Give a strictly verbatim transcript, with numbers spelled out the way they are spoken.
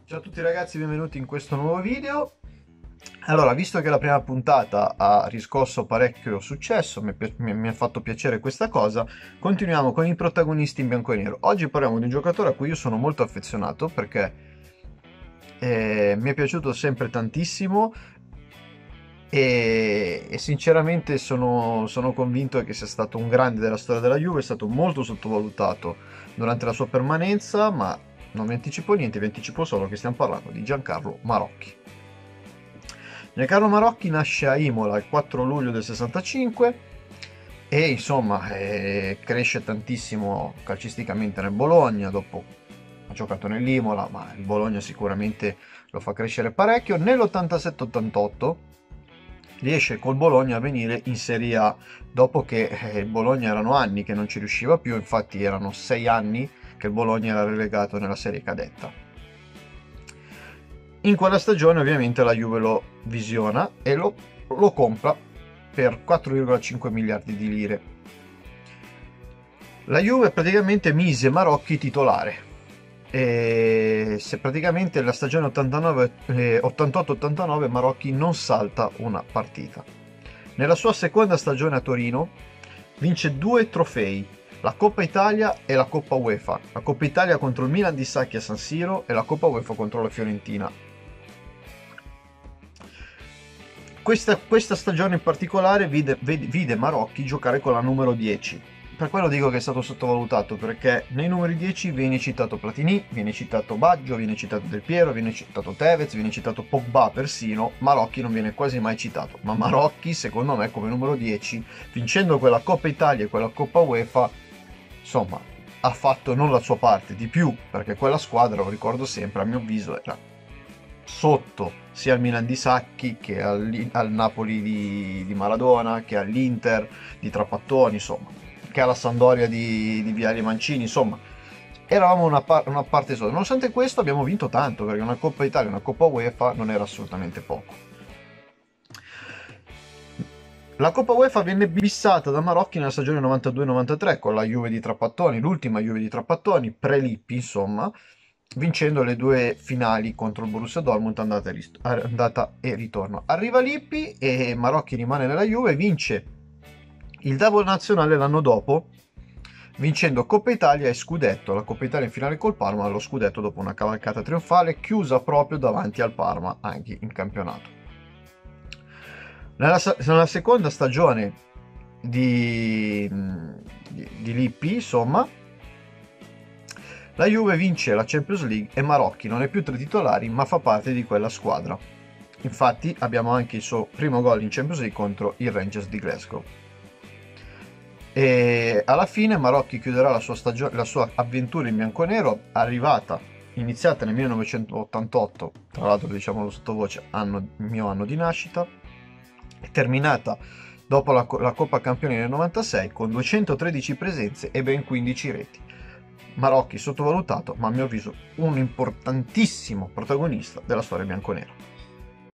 Ciao a tutti ragazzi, benvenuti in questo nuovo video. Allora, visto che la prima puntata ha riscosso parecchio successo, mi, è pi- mi- mi ha fatto piacere questa cosa, continuiamo con i protagonisti in bianco e nero. Oggi parliamo di un giocatore a cui io sono molto affezionato perché eh, mi è piaciuto sempre tantissimo e, e sinceramente sono, sono convinto che sia stato un grande della storia della Juve, è stato molto sottovalutato durante la sua permanenza, ma non vi anticipo niente, vi anticipo solo che stiamo parlando di Giancarlo Marocchi. Giancarlo Marocchi nasce a Imola il quattro luglio del sessantacinque e insomma eh, cresce tantissimo calcisticamente nel Bologna, dopo ha giocato nell'Imola, ma il Bologna sicuramente lo fa crescere parecchio. Nell'ottantasette ottantotto riesce col Bologna a venire in Serie A, dopo che eh, il Bologna erano anni che non ci riusciva più, infatti erano sei anni che il Bologna era relegato nella serie cadetta. In quella stagione ovviamente la Juve lo visiona e lo, lo compra per quattro virgola cinque miliardi di lire. La Juve praticamente mise Marocchi titolare e se praticamente la stagione ottantotto ottantanove Marocchi non salta una partita. Nella sua seconda stagione a Torino vince due trofei, la Coppa Italia e la Coppa UEFA. La Coppa Italia contro il Milan di Sacchi a San Siro e la Coppa UEFA contro la Fiorentina. Questa, questa stagione in particolare vide, vide Marocchi giocare con la numero dieci. Per quello dico che è stato sottovalutato, perché nei numeri dieci viene citato Platini, viene citato Baggio, viene citato Del Piero, viene citato Tevez, viene citato Pogba persino. Marocchi non viene quasi mai citato, ma Marocchi secondo me come numero dieci, vincendo quella Coppa Italia e quella Coppa UEFA, insomma, ha fatto non la sua parte, di più, perché quella squadra, lo ricordo sempre, a mio avviso era sotto sia al Milan di Sacchi che al, al Napoli di, di Maradona, che all'Inter di Trapattoni, insomma, che alla Sampdoria di, di Viali Mancini, insomma, eravamo una, par- una parte sola. Nonostante questo abbiamo vinto tanto, perché una Coppa Italia e una Coppa UEFA non era assolutamente poco. La Coppa UEFA venne bissata da Marocchi nella stagione novantadue novantatré con la Juve di Trapattoni, l'ultima Juve di Trapattoni, pre-Lippi insomma, vincendo le due finali contro il Borussia Dortmund andata e, rist- andata e ritorno. Arriva Lippi e Marocchi rimane nella Juve, vince il double nazionale l'anno dopo, vincendo Coppa Italia e Scudetto, la Coppa Italia in finale col Parma, lo Scudetto dopo una cavalcata trionfale chiusa proprio davanti al Parma anche in campionato. Nella, nella seconda stagione di, di, di Lippi, insomma, la Juve vince la Champions League e Marocchi non è più tra i titolari, ma fa parte di quella squadra. Infatti abbiamo anche il suo primo gol in Champions League contro il Rangers di Glasgow. E alla fine Marocchi chiuderà la sua, stagione, la sua avventura in bianconero, arrivata, iniziata nel millenovecentottantotto, tra l'altro diciamolo sottovoce, anno, mio anno di nascita, terminata dopo la, la Coppa Campioni nel novantasei con duecentotredici presenze e ben quindici reti. Marocchi sottovalutato, ma a mio avviso un importantissimo protagonista della storia bianconera.